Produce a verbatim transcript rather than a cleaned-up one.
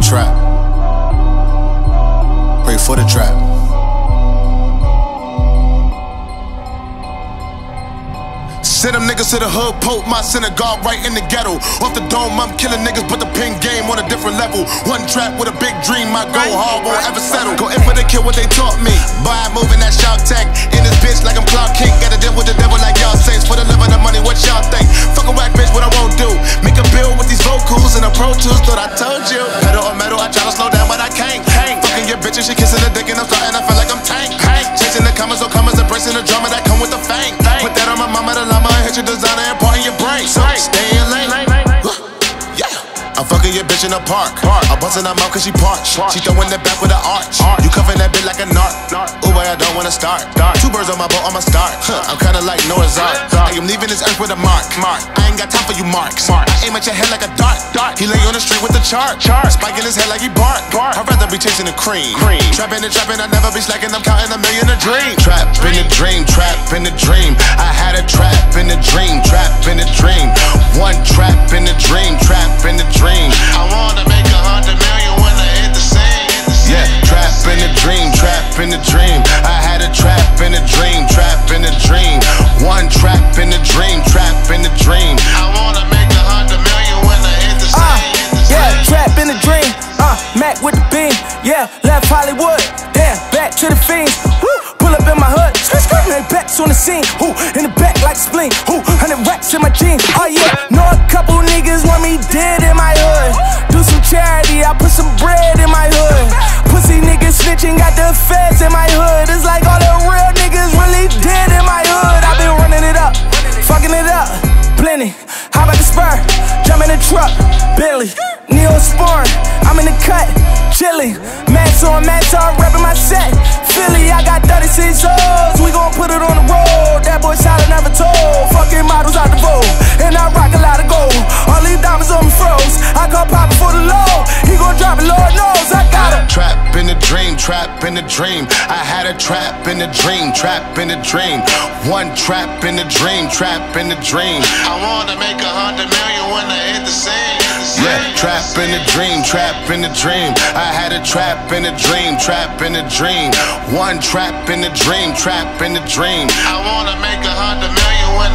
trap. Pray for the trap. Send them niggas to the hood, poke my synagogue right in the ghetto. Off the dome, I'm killing niggas, but the pin game on a different level. One trap with a big dream, my go hard won't ever settle. Go in for the kill what they taught me. By moving that shout tech in this bitch like I'm Clark Kent. Gotta deal with the devil like y'all saints. For the love of the money, what y'all think? Fuck a whack bitch, what I won't do. Make a bill with these vocals and a Pro Tools, thought I told you. Pedal or metal, I try to slow down, but I can't. Hang. Fucking your bitch and she kissing the dick and I'm starting to feel like I'm Tank. Hang. Chasing the commas, so commas, embracing the drama that come with the fame. Put that on my mama, the llama, hit your designer and part in your brain. So stay in lane. Yeah. I'm fucking your bitch in the park. I'm busting her mouth cause she parched. She throwing that back with an arch. You cuffing that bitch like a narc. Ooh, boy, I don't wanna start. Two birds on my boat, I'ma start. I'm kinda like Noah's Ark. I am leaving this earth with a mark. I ain't got time for you marks. I aim at your head like a dart. He lay on the street with the chart. Spiking his head like he bark. I'd rather be chasing the cream. Trapping and trapping, I never be slacking. I'm counting a million a dream. Trap in the dream, trap in the dream. I had a trap in the dream, trap in the dream. One trap in the dream, trap in the dream. I wanna make a hundred million when I hit the scene. Yeah, trap in the dream, trap in the dream. I had a trap in the dream, trap in the dream. One trap in the dream, trap in the dream. I wanna make a hundred million when I hit the scene. Uh, yeah, trap in the dream. Uh, Mac with the beam. Yeah, left Hollywood. Damn, back to the fiends. Woo, pull up in my hood. They backs on the scene. Who in the back like spleen? Who hundred racks in my jeans? Oh yeah, know a couple niggas want me dead in my hood. Do some charity, I put some bread in my hood. Pussy niggas snitching, got the feds in my hood. It's like all the real niggas really dead in my hood. I been running it up, fucking it up, plenty. How about the spur? Jump in the truck, Billy, Neosporin. I'm in the cut, chilling. Max on Max, I'm repping my set. Philly, I got thirty-six O's. We gon' put it on the road. That boy solid, never told. Fucking models out the vote, and I rock a lot of gold. All these diamonds on me froze. I go pop it for the low. He gon' drop it, Lord knows. I got it. Trap in the dream, trap in the dream. I had a trap in the dream, trap in the dream. One trap in the dream, trap in the dream. I wanna make a hundred million when I hit the scene. Yeah, trap in the dream, trap in the dream. I had a trap in the dream, trap in the dream. One trap in the dream, trap in the dream. I wanna make a hundred million when